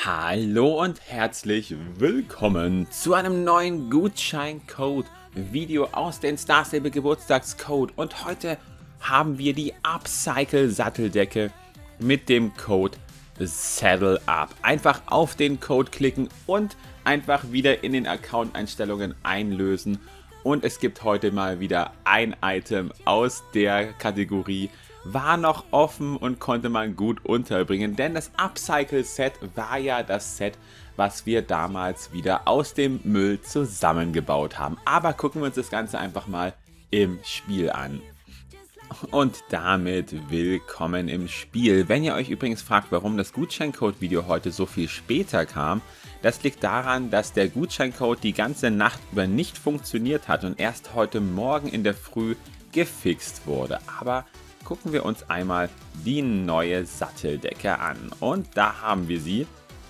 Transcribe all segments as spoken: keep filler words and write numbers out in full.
Hallo und herzlich willkommen zu einem neuen Gutscheincode-Video aus den Star Stable Geburtstagscode. Und heute haben wir die Upcycle Satteldecke mit dem Code Saddle Up. Einfach auf den Code klicken und einfach wieder in den Account-Einstellungen einlösen. Und es gibt heute mal wieder ein Item aus der Kategorie war noch offen und konnte man gut unterbringen, denn das Upcycle Set war ja das Set, was wir damals wieder aus dem Müll zusammengebaut haben. Aber gucken wir uns das Ganze einfach mal im Spiel an. Und damit willkommen im Spiel. Wenn ihr euch übrigens fragt, warum das Gutscheincode-Video heute so viel später kam, das liegt daran, dass der Gutscheincode die ganze Nacht über nicht funktioniert hat und erst heute Morgen in der Früh gefixt wurde. Aber gucken wir uns einmal die neue Satteldecke an. Und da haben wir sie.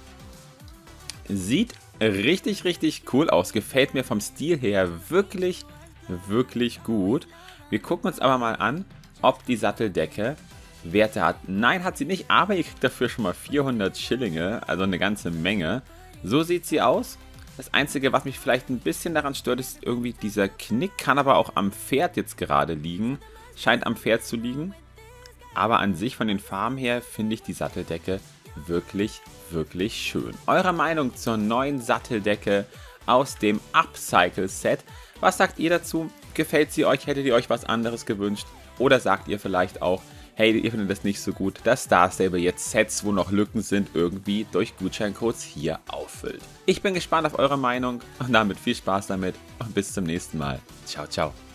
Sieht richtig, richtig cool aus. Gefällt mir vom Stil her wirklich, wirklich gut. Wir gucken uns aber mal an, ob die Satteldecke Werte hat. Nein, hat sie nicht, aber ihr kriegt dafür schon mal vierhundert Schillinge, also eine ganze Menge. So sieht sie aus. Das Einzige, was mich vielleicht ein bisschen daran stört, ist irgendwie dieser Knick. Kann aber auch am Pferd jetzt gerade liegen. Scheint am Pferd zu liegen. Aber an sich von den Farben her finde ich die Satteldecke wirklich, wirklich schön. Eure Meinung zur neuen Satteldecke aus dem Upcycle Set? Was sagt ihr dazu? Gefällt sie euch? Hättet ihr euch was anderes gewünscht? Oder sagt ihr vielleicht auch, hey, ihr findet das nicht so gut, dass Star Stable jetzt Sets, wo noch Lücken sind, irgendwie durch Gutscheincodes hier auffüllt? Ich bin gespannt auf eure Meinung und damit viel Spaß damit und bis zum nächsten Mal. Ciao, ciao.